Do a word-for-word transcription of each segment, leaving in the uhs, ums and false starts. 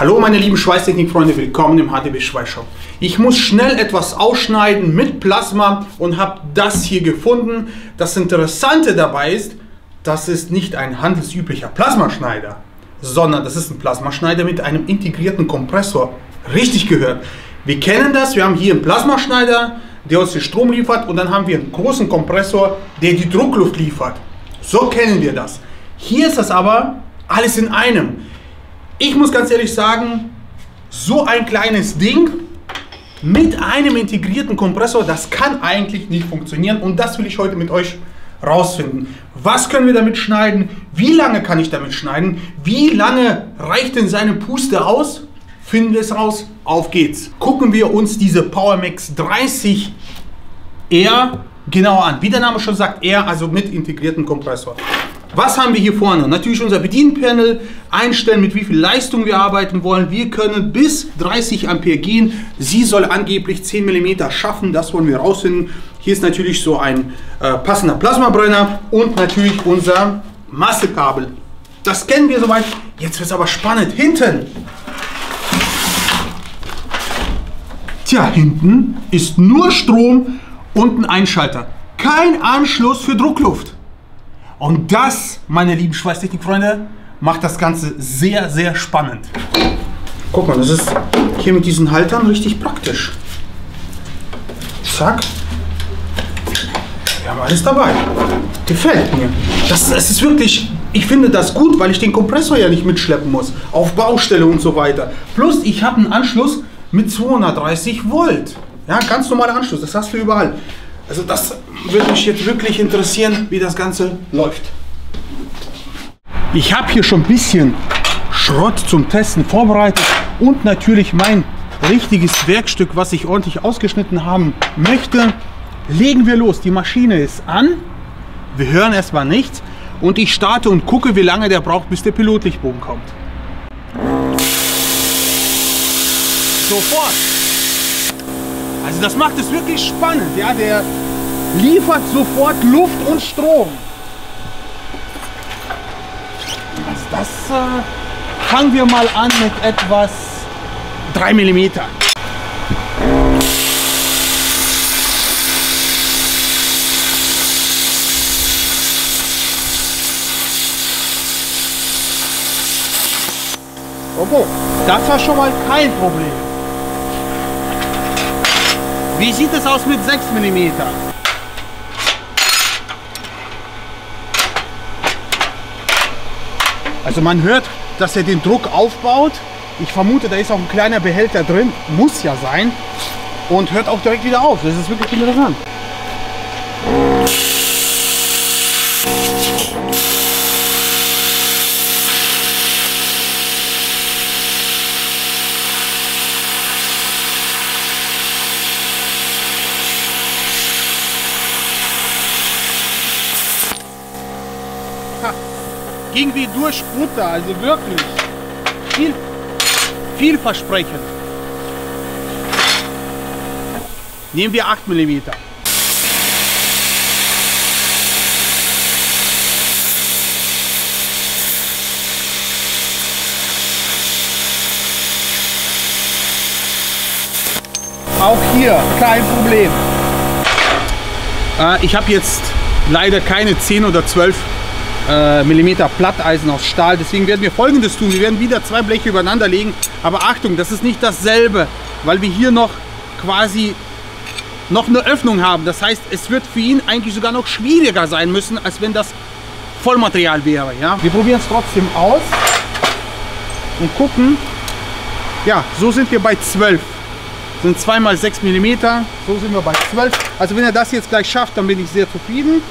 Hallo meine lieben Schweißtechnik-Freunde, willkommen im H D B Schweißshop. Ich muss schnell etwas ausschneiden mit Plasma und habe das hier gefunden. Das Interessante dabei ist, das ist nicht ein handelsüblicher Plasmaschneider, sondern das ist ein Plasmaschneider mit einem integrierten Kompressor. Richtig gehört. Wir kennen das, wir haben hier einen Plasmaschneider, der uns den Strom liefert, und dann haben wir einen großen Kompressor, der die Druckluft liefert. So kennen wir das. Hier ist das aber alles in einem. Ich muss ganz ehrlich sagen, so ein kleines Ding mit einem integrierten Kompressor, das kann eigentlich nicht funktionieren, und das will ich heute mit euch rausfinden. Was können wir damit schneiden? Wie lange kann ich damit schneiden? Wie lange reicht denn seine Puste aus? Finden wir es raus. Auf geht's. Gucken wir uns diese PowerMax dreißig R genauer an. Wie der Name schon sagt, R, also mit integriertem Kompressor. Was haben wir hier vorne? Natürlich unser Bedienpanel, einstellen, mit wie viel Leistung wir arbeiten wollen. Wir können bis dreißig Ampere gehen. Sie soll angeblich zehn Millimeter schaffen, das wollen wir rausfinden. Hier ist natürlich so ein äh, passender Plasmabrenner und natürlich unser Massekabel. Das kennen wir soweit. Jetzt wird es aber spannend. Hinten. Tja, hinten ist nur Strom und ein Einschalter. Kein Anschluss für Druckluft. Und das, meine lieben Schweißtechnik-Freunde, macht das Ganze sehr, sehr spannend. Guck mal, das ist hier mit diesen Haltern richtig praktisch. Zack. Wir haben alles dabei. Gefällt mir. Das, das ist wirklich, ich finde das gut, weil ich den Kompressor ja nicht mitschleppen muss. Auf Baustelle und so weiter. Plus, ich habe einen Anschluss mit zweihundertdreißig Volt. Ja, ganz normaler Anschluss, das hast du überall. Also das würde mich jetzt wirklich interessieren, wie das Ganze läuft. Ich habe hier schon ein bisschen Schrott zum Testen vorbereitet und natürlich mein richtiges Werkstück, was ich ordentlich ausgeschnitten haben möchte. Legen wir los. Die Maschine ist an. Wir hören erstmal nichts und ich starte und gucke, wie lange der braucht, bis der Pilotlichtbogen kommt. Sofort. Also das macht es wirklich spannend. Ja, der liefert sofort Luft und Strom. Also das äh, fangen wir mal an mit etwas drei Millimeter. Okay, das war schon mal kein Problem. Wie sieht es aus mit sechs Millimeter? Also man hört, dass er den Druck aufbaut. Ich vermute, da ist auch ein kleiner Behälter drin. Muss ja sein. Und hört auch direkt wieder auf. Das ist wirklich interessant. Ging wie durch Butter, also wirklich viel, vielversprechend. Nehmen wir acht Millimeter. Auch hier kein Problem. Äh, ich habe jetzt leider keine zehn oder zwölf Millimeter Platteisen aus Stahl. Deswegen werden wir Folgendes tun. Wir werden wieder zwei Bleche übereinander legen. Aber Achtung, das ist nicht dasselbe, weil wir hier noch quasi noch eine Öffnung haben. Das heißt, es wird für ihn eigentlich sogar noch schwieriger sein müssen, als wenn das Vollmaterial wäre. Ja? Wir probieren es trotzdem aus und gucken. Ja, so sind wir bei zwölf. Das sind zwei mal sechs Millimeter. So sind wir bei zwölf. Also wenn er das jetzt gleich schafft, dann bin ich sehr zufrieden.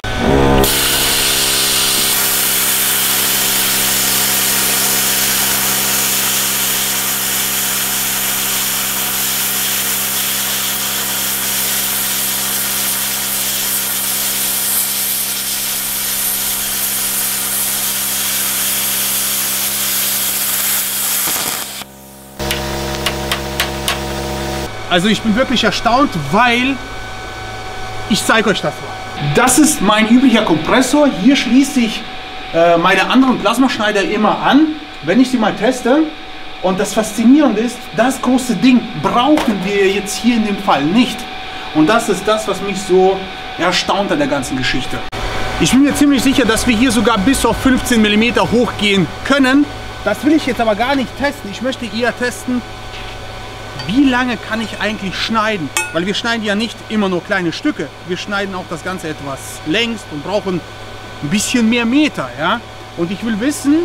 Also ich bin wirklich erstaunt, weil ich zeige euch das mal. Das ist mein üblicher Kompressor. Hier schließe ich äh, meine anderen Plasmaschneider immer an, wenn ich sie mal teste. Und das Faszinierende ist, das große Ding brauchen wir jetzt hier in dem Fall nicht. Und das ist das, was mich so erstaunt an der ganzen Geschichte. Ich bin mir ziemlich sicher, dass wir hier sogar bis auf fünfzehn Millimeter hochgehen können. Das will ich jetzt aber gar nicht testen. Ich möchte eher testen, wie lange kann ich eigentlich schneiden. Weil wir schneiden ja nicht immer nur kleine Stücke. Wir schneiden auch das Ganze etwas längst und brauchen ein bisschen mehr Meter. Ja? Und ich will wissen,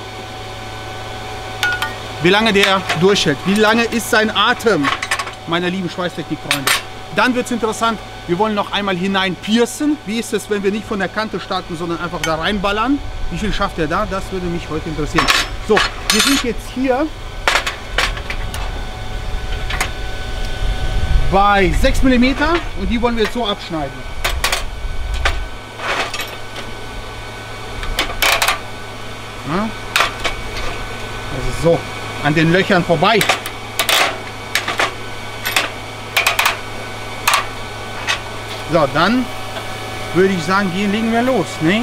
wie lange der durchhält. Wie lange ist sein Atem, meine lieben Schweißtechnik-Freunde. Dann wird es interessant, wir wollen noch einmal hinein piercen. Wie ist es, wenn wir nicht von der Kante starten, sondern einfach da reinballern? Wie viel schafft er da? Das würde mich heute interessieren. So, wir sind jetzt hier bei sechs Millimeter und die wollen wir jetzt so abschneiden. Ja? Also so, an den Löchern vorbei. So, dann würde ich sagen, gehen, legen wir los, ne?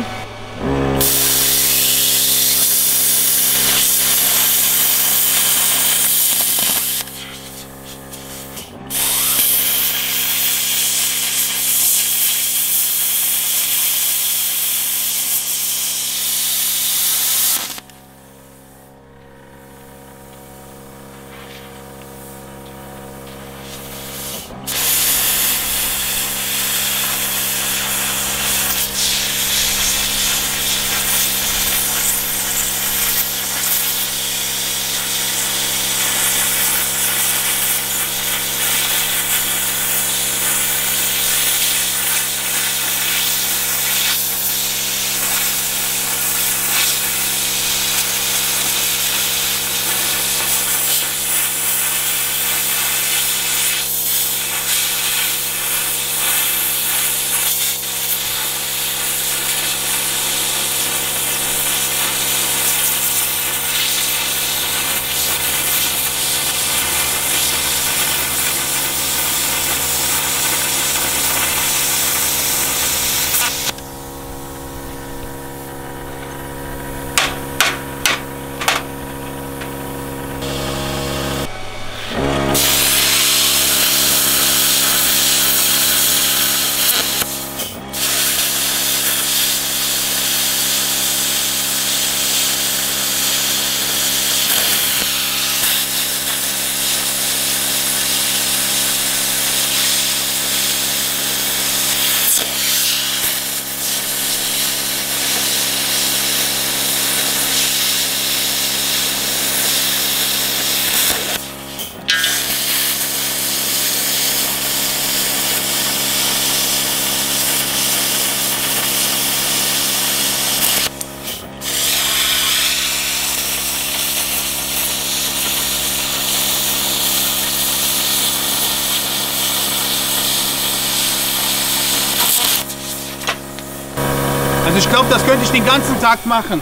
Also ich glaube, das könnte ich den ganzen Tag machen.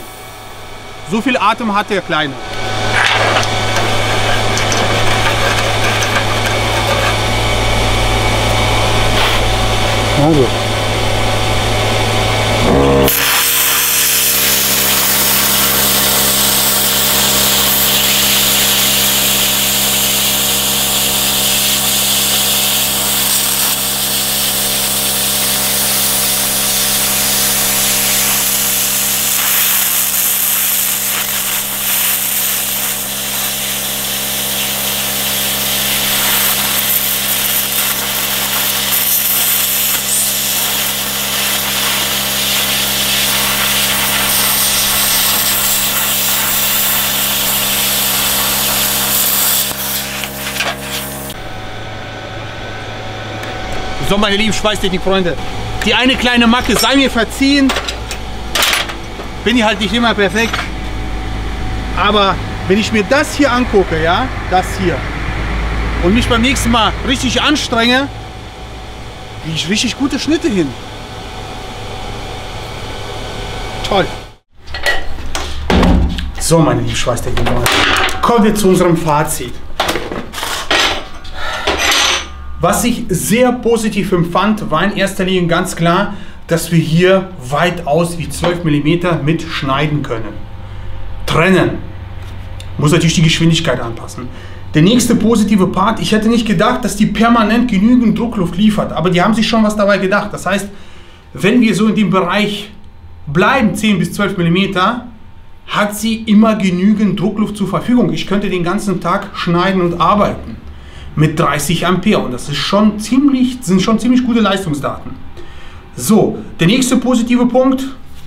So viel Atem hat der Kleine. Also. So, meine lieben Schweißtechnik-Freunde, die eine kleine Macke sei mir verziehen. Bin ich halt nicht immer perfekt. Aber wenn ich mir das hier angucke, ja, das hier, und mich beim nächsten Mal richtig anstrenge, kriege ich richtig gute Schnitte hin. Toll. So, meine lieben Schweißtechnik-Freunde, kommen wir zu unserem Fazit. Was ich sehr positiv empfand, war in erster Linie ganz klar, dass wir hier weitaus wie zwölf Millimeter mit schneiden können. Trennen. Muss natürlich die Geschwindigkeit anpassen. Der nächste positive Part, ich hätte nicht gedacht, dass die permanent genügend Druckluft liefert, aber die haben sich schon was dabei gedacht. Das heißt, wenn wir so in dem Bereich bleiben, zehn bis zwölf Millimeter, hat sie immer genügend Druckluft zur Verfügung. Ich könnte den ganzen Tag schneiden und arbeiten mit dreißig Ampere und das ist schon ziemlich, sind schon ziemlich gute Leistungsdaten. So, der nächste positive Punkt,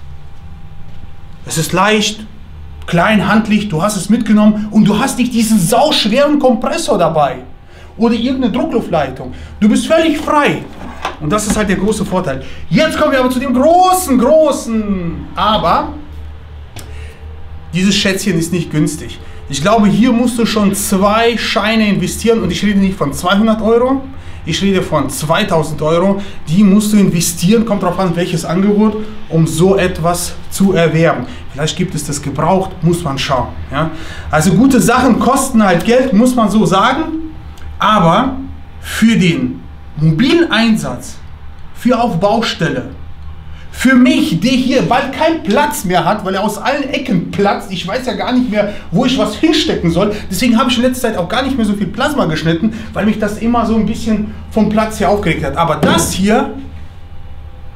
es ist leicht, klein, handlich, du hast es mitgenommen und du hast nicht diesen sauschweren Kompressor dabei oder irgendeine Druckluftleitung. Du bist völlig frei und das ist halt der große Vorteil. Jetzt kommen wir aber zu dem großen, großen Aber. Dieses Schätzchen ist nicht günstig. Ich glaube, hier musst du schon zwei Scheine investieren und ich rede nicht von zweihundert Euro, ich rede von zweitausend Euro. Die musst du investieren, kommt darauf an, welches Angebot, um so etwas zu erwerben. Vielleicht gibt es das gebraucht, muss man schauen. Ja? Also gute Sachen kosten halt Geld, muss man so sagen, aber für den mobilen Einsatz, für auf Baustelle, für mich, der hier bald keinen Platz mehr hat, weil er aus allen Ecken platzt. Ich weiß ja gar nicht mehr, wo ich was hinstecken soll. Deswegen habe ich in letzter Zeit auch gar nicht mehr so viel Plasma geschnitten, weil mich das immer so ein bisschen vom Platz her aufgeregt hat. Aber das hier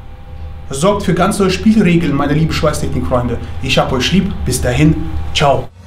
sorgt für ganz neue Spielregeln, meine lieben Schweißtechnik-Freunde. Ich hab euch lieb. Bis dahin. Ciao.